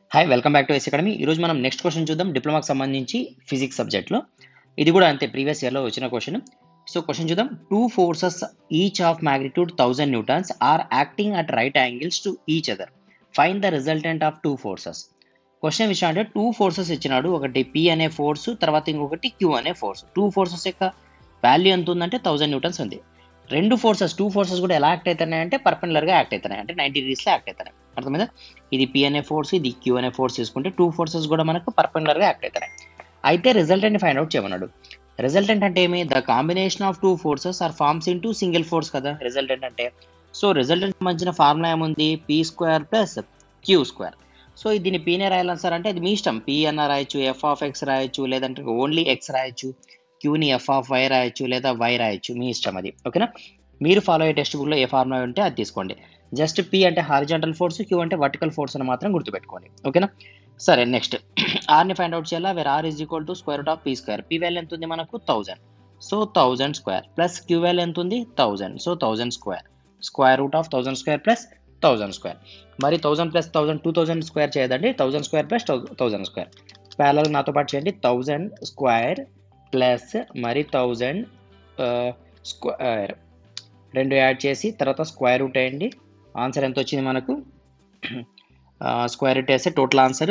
Hi welcome back to S academy. ఈరోజు మనం next question చూద్దాం. డిప్లొమాకి సంబంధించి ఫిజిక్స్ సబ్జెక్ట్లో. ఇది కూడా అంతే, ప్రీవియస్ ఇయర్లో వచ్చిన క్వశ్చన్. సో క్వశ్చన్ చూద్దాం. Two forces each of magnitude 1000 newtons are acting at right angles to each other. Find the resultant of two forces. Question విషయం అంటే టూ ఫోర్సెస్ ఇచ్చినాడు. ఒకటి పి అనే ఫోర్సు, తర్వాత ఇంకొకటి క్యూ అనే ఫోర్స్. టూ ఫోర్సెస్ యొక్క వాల్యూ ఎంత ఉందంటే 1000 న్యూటన్స్ ఉంది. టూ ఫోర్సెస్ కూడా ఎలా యాక్ట్ అవుతున్నాయి అంటే పర్పెండిక్యులర్గా యాక్ట్ అవుతున్నాయి, అంటే 90 degreesలో యాక్ట్ అవుతున్నాయి. అర్థమైందా? ఇది పి అనే ఫోర్స్, ఇది క్యూ అనే ఫోర్స్ తీసుకుంటే టూ ఫోర్సెస్ కూడా మనకు పర్పెండిక్యులర్గా యాక్ట్ అవుతున్నాయి. అయితే రిజల్టెంట్ ఫైండ్ అవుట్ చేయమన్నాడు. రిజల్టెంట్ అంటే ఏమి? The combination of two forces are forms into single force కదా రిజల్టెంట్ అంటే. సో రిజల్టెంట్ సంబంధించిన ఫార్ములా ఏముంది? P square plus Q square. So దీన్ని పీనే రాయాలని సార్ అంటే అది మీ ఇష్టం. పీ అన్న రాయొచ్చు, ఎఫ్ ఆఫ్ ఎక్స్ రాయొచ్చు, లేదంటే ఓన్లీ ఎక్స్ రాయొచ్చు, క్యూని ఎఫ్ ఆఫ్ వై రాయొచ్చు, లేదా వై రాయొచ్చు, మీ ఇష్టం అది. ఓకేనా? మీరు ఫాలో అయ్యే టెక్స్ట్ బుక్లో ఏ ఫార్ములా ఉంటే అది తీసుకోండి. జస్ట్ పి అంటే హారిజాంటల్ ఫోర్స్, క్యూ అంటే వర్టికల్ ఫోర్స్ అని మాత్రం గుర్తుపెట్టుకోండి. ఓకేనా? సరే, నెక్స్ట్ ఆర్ని ఫైండ్ అవుట్ చేయాలా. Where R is equal to square root of P square. P value ఎంత ఉంది మనకు? 1000. So 1000 square plus Q value ఎంత ఉంది? 1000. So 1000 square. Square root of 1000 square plus 1000 square. మరి 1000 ప్లస్ 1000 2000 స్క్వేర్ చేయదండి. 1000 స్క్వేర్ ప్లస్ 1000 స్క్వేర్. ప్యారలల్ నాతో పాటు చేయండి. 1000 స్క్వేర్ ప్లస్ మరి 1000 స్క్వేర్ రెండు యాడ్ చేసి తర్వాత స్క్వేర్ రూట్ వేయండి. ఆన్సర్ ఎంత వచ్చింది మనకు? స్క్వేర్ రూట్ వేస్తే టోటల్ ఆన్సర్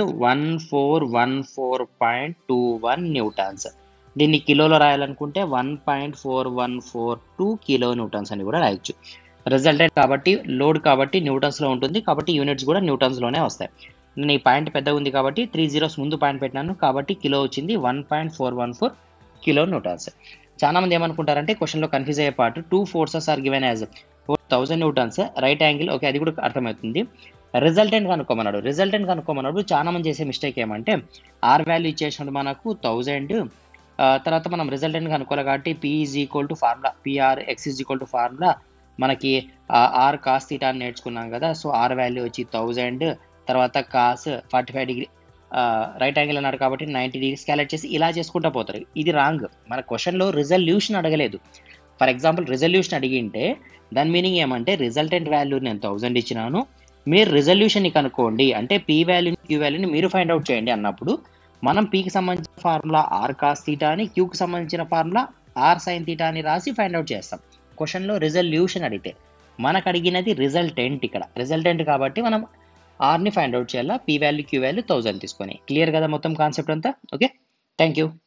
1414.21 న్యూటన్స్. దీన్ని కిలోలో రాయాలనుకుంటే 1.4142 కిలో న్యూటన్స్ అని కూడా రాయొచ్చు. రిజల్టెంట్ కాబట్టి, లోడ్ కాబట్టి న్యూటన్స్లో ఉంటుంది, కాబట్టి యూనిట్స్ కూడా న్యూటన్స్లోనే వస్తాయి. నేను ఈ పాయింట్ పెద్దగా ఉంది కాబట్టి 3 zeros ముందు పాయింట్ పెట్టినాను, కాబట్టి కిలో వచ్చింది 1.414 కిలో న్యూటన్స్. చాలా మంది ఏమనుకుంటారంటే క్వశ్చన్లో కన్ఫ్యూజ్ అయ్యే part, two forces are given as 1000 newtons right angle. Okay, అది కూడా అర్థమవుతుంది. రిజల్టెంట్ కనుక్కోమన్నాడు. చాలా మంది చేసే మిస్టేక్ ఏమంటే ఆర్ వాల్యూ ఇచ్చేసినప్పుడు మనకు 1000, తర్వాత మనం రిజల్టెంట్ కనుక్కోవాలి కాబట్టి P is equal to formula, PR X is equal to formula. మనకి ఆర్ కాస్ థీటా అని నేర్చుకున్నాం కదా. సో ఆర్ వాల్యూ వచ్చి 1000, తర్వాత కాస్ 45 డిగ్రీ, రైట్ యాంగిల్ అన్నాడు కాబట్టి 90 degrees క్యాలిక్యులేట్ చేసి ఇలా చేసుకుంటూ పోతారు. ఇది రాంగ్. మన క్వశ్చన్లో రిజల్యూషన్ అడగలేదు. ఫర్ ఎగ్జాంపుల్ రిజల్యూషన్ అడిగింటే దాని మీనింగ్ ఏమంటే రిజల్టెంట్ వాల్యూ నేను 1000 ఇచ్చినాను, మీరు రిజల్యూషన్ని కనుక్కోండి, అంటే పీ వాల్యూని క్యూ వాల్యూని మీరు ఫైండ్ అవుట్ చేయండి అన్నప్పుడు మనం పీకి సంబంధించిన ఫార్ములా ఆర్ కాస్ థీటా అని, క్యూకి సంబంధించిన ఫార్ములా ఆర్ సైన్ థీటా అని రాసి ఫైండ్ అవుట్ చేస్తాం. క్వశ్చన్లో రిజల్యూషన్ అడిగితే మనకు అడిగినది రిజల్టెంట్. ఇక్కడ రిజల్టెంట్ కాబట్టి మనం ఆర్ని ఫైండ్ అవుట్ చేయాలా. పీ వాల్యూ క్యూ వాల్యూ 1000 తీసుకొని. క్లియర్ కదా మొత్తం కాన్సెప్ట్ అంతా? Okay, thank you.